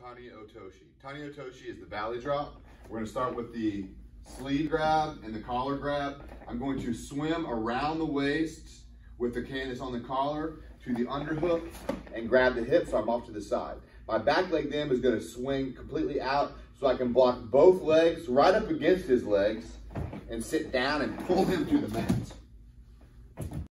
Tani Otoshi. Tani Otoshi is the valley drop. We're going to start with the sleeve grab and the collar grab. I'm going to swim around the waist with the can that's on the collar to the underhook and grab the hip so I'm off to the side. My back leg then is going to swing completely out so I can block both legs right up against his legs and sit down and pull him to the mat.